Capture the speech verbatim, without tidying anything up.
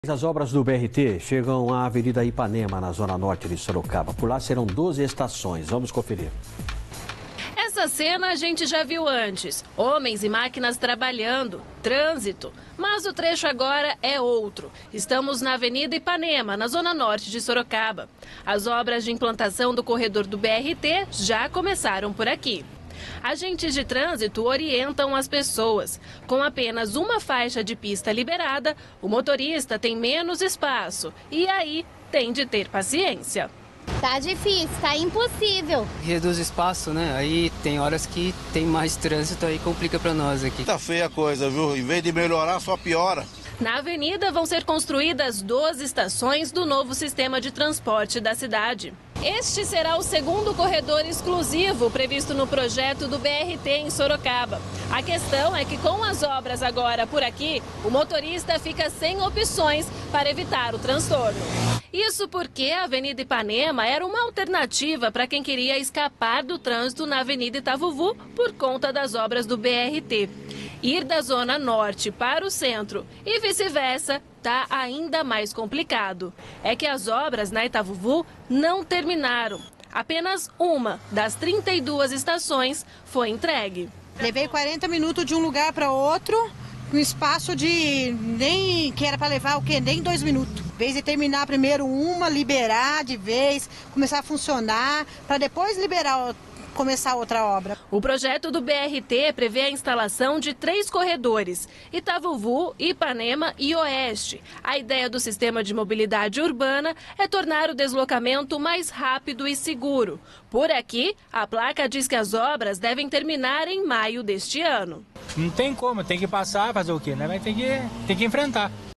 As obras do B R T chegam à Avenida Ipanema, na zona norte de Sorocaba. Por lá serão doze estações. Vamos conferir. Essa cena a gente já viu antes. Homens e máquinas trabalhando, trânsito. Mas o trecho agora é outro. Estamos na Avenida Ipanema, na zona norte de Sorocaba. As obras de implantação do corredor do B R T já começaram por aqui. Agentes de trânsito orientam as pessoas. Com apenas uma faixa de pista liberada, o motorista tem menos espaço. E aí tem de ter paciência. Tá difícil, tá impossível. Reduz espaço, né? Aí tem horas que tem mais trânsito, aí complica pra nós aqui. Tá feia a coisa, viu? Em vez de melhorar, só piora. Na avenida vão ser construídas doze estações do novo sistema de transporte da cidade. Este será o segundo corredor exclusivo previsto no projeto do B R T em Sorocaba. A questão é que com as obras agora por aqui, o motorista fica sem opções para evitar o transtorno. Isso porque a Avenida Ipanema era uma alternativa para quem queria escapar do trânsito na Avenida Itavuvu por conta das obras do B R T. Ir da zona norte para o centro e vice-versa está ainda mais complicado. É que as obras na Itavuvu não terminaram. Apenas uma das trinta e duas estações foi entregue. Levei quarenta minutos de um lugar para outro, um espaço de nem que era para levar o quê? Nem dois minutos. Em vez de terminar primeiro uma, liberar de vez, começar a funcionar, para depois liberar começar outra obra. O projeto do B R T prevê a instalação de três corredores: Itavuvu, Ipanema e Oeste. A ideia do sistema de mobilidade urbana é tornar o deslocamento mais rápido e seguro. Por aqui, a placa diz que as obras devem terminar em maio deste ano. Não tem como, tem que passar, fazer o quê, né? Mas tem que, tem que enfrentar.